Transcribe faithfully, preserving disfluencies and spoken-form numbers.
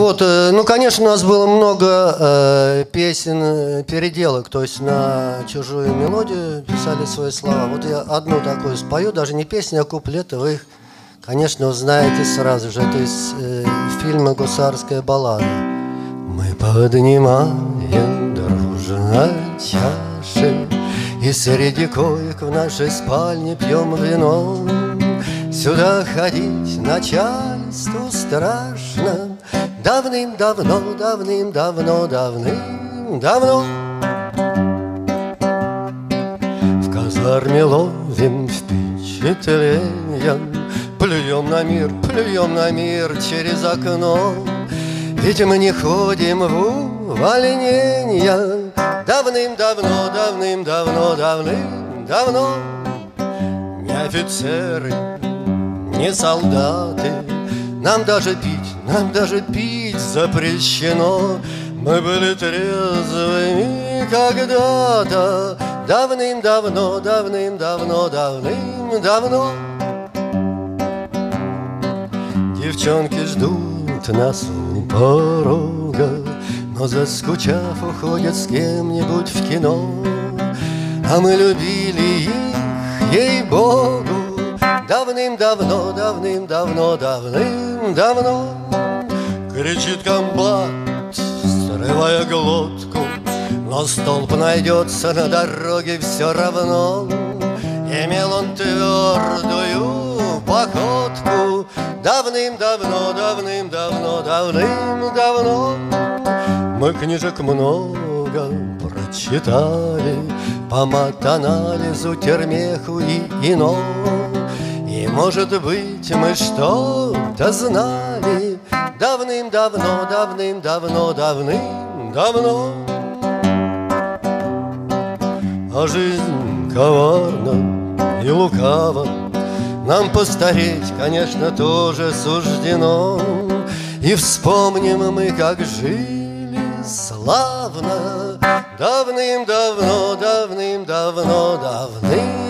Вот, ну, конечно, у нас было много э, песен, переделок, то есть на чужую мелодию писали свои слова. Вот я одну такую спою, даже не песню, а куплеты, вы их, конечно, узнаете сразу же. Это из э, фильма «Гусарская баллада». Мы поднимаем дружно чаши, и среди коек в нашей спальне пьем вино. Сюда ходить начальству страшно. Давным-давно, давным-давно, давным-давно в казарме ловим впечатления, плюем на мир, плюем на мир через окно. Ведь мы не ходим в увольнения. Давным-давно, давным-давно, давным-давно ни офицеры, ни солдаты, нам даже пить, нам даже пить запрещено. Мы были трезвыми когда-то. Давным-давно, давным-давно, давным-давно девчонки ждут нас у порога, но заскучав уходят с кем-нибудь в кино. А мы любили их, ей-богу, давным-давно, давным-давно, давным-давно. Кричит комбат, срывая глотку, но столб найдется на дороге все равно. Имел он твердую походку. Давным-давно, давным-давно, давным-давно мы книжек много прочитали по матанализу, термеху и ино. И, может быть, мы что-то знали давным-давно, давным-давно, давным-давно. А жизнь коварна и лукава, нам постареть, конечно, тоже суждено. И вспомним мы, как жили славно давным-давно, давным-давно, давным